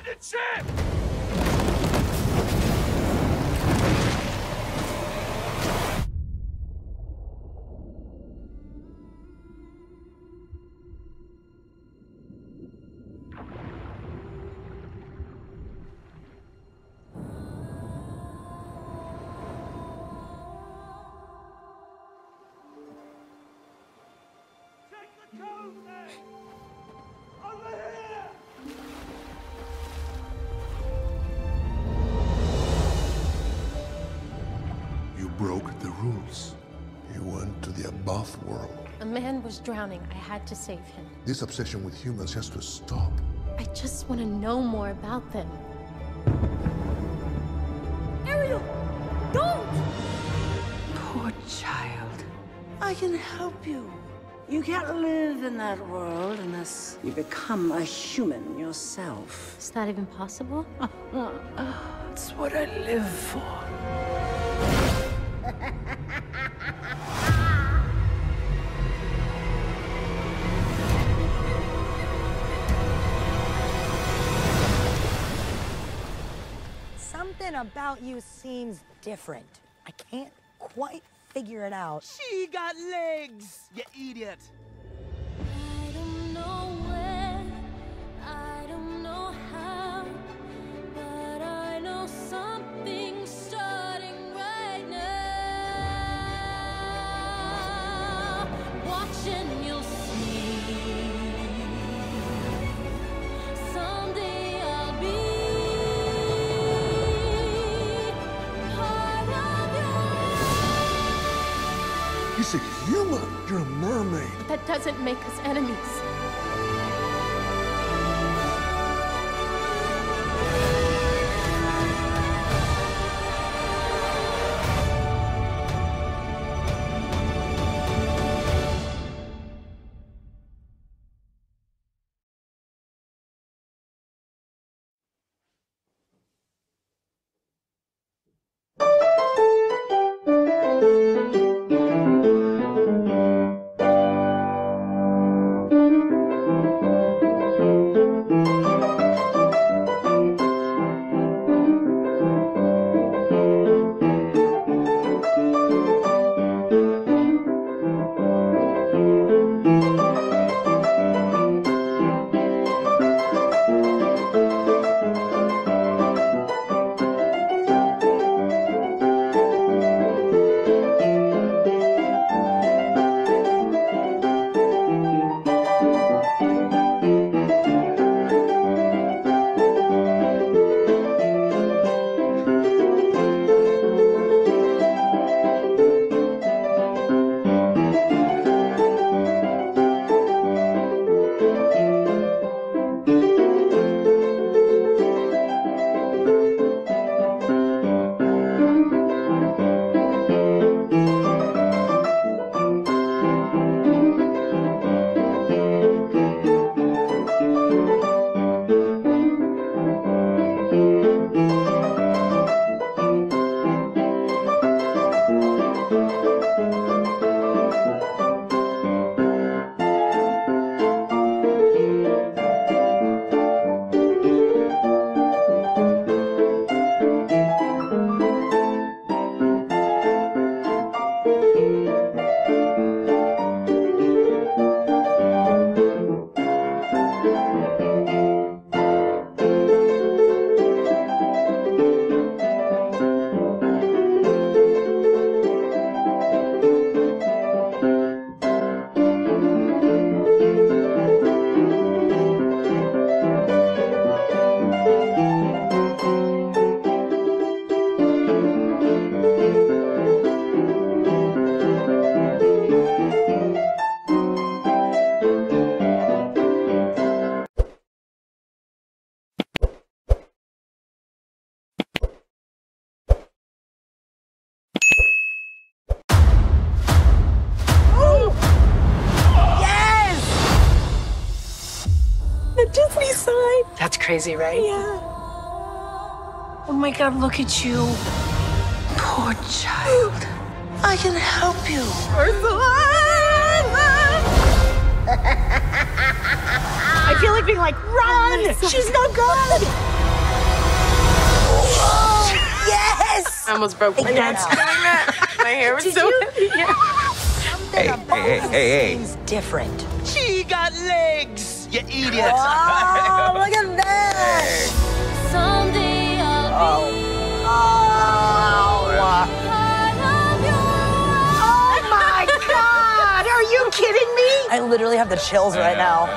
abandoned ship! You broke the rules. You went to the above world. A man was drowning. I had to save him. This obsession with humans has to stop. I just want to know more about them. Ariel! Don't! Poor child. I can help you. You can't live in that world unless you become a human yourself. Is that even possible? It's what I live for. Something about you seems different. I can't quite figure it out. She got legs, you idiot! I don't know when, I don't know how, but I know something's starting right now. Watching, you'll see. Someday I'll be part of your. He's a human. You're a mermaid. That doesn't make us enemies. The Disney sign. That's crazy, right? Yeah. Oh my God, look at you. Poor child. I can help you. Ursula! I feel like being like, run! She's no good! Yes! I almost broke my neck doing that. My hair was so heavy. Hey. Seems different. She got legs, you idiot. Oh, look at that! Someday I'll be part of your Oh my God! Are you kidding me? I literally have the chills right now.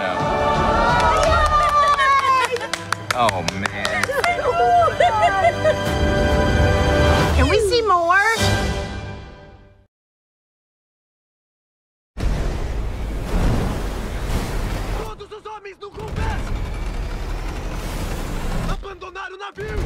Oh, man. Can we see more? Todos os homens no converso! Abandonar o navio!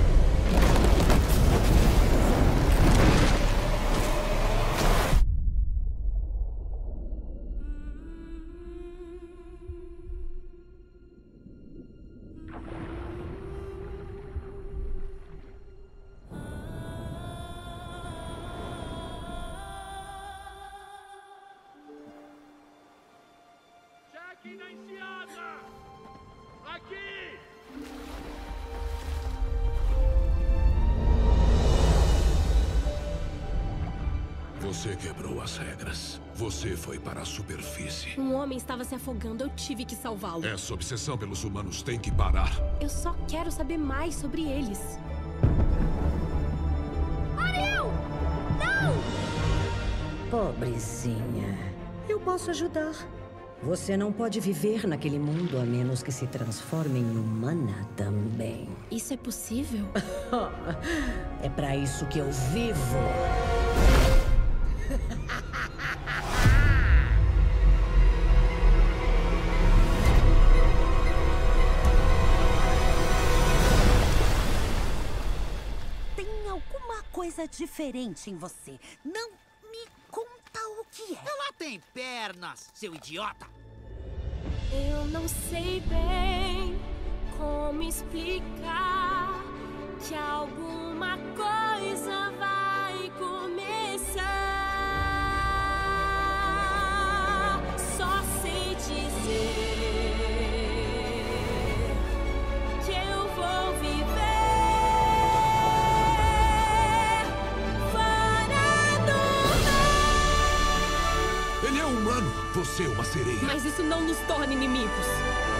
Cheque na enseada! Aqui! Você quebrou as regras. Você foi para a superfície. Um homem estava se afogando, eu tive que salvá-lo. Essa obsessão pelos humanos tem que parar. Eu só quero saber mais sobre eles. Ariel! Não! Pobrezinha. Eu posso ajudar. Você não pode viver naquele mundo a menos que se transforme em humana também. Isso é possível? É pra isso que eu vivo. Tem alguma coisa diferente em você. Não me conta o que é. Ela tem pernas, seu idiota. Eu não sei bem como explicar que alguma coisa vai começar. Só sei dizer que eu vou viver fora do mar. Ele é humano. Você é uma sereia. Mas isso não nos torna inimigos.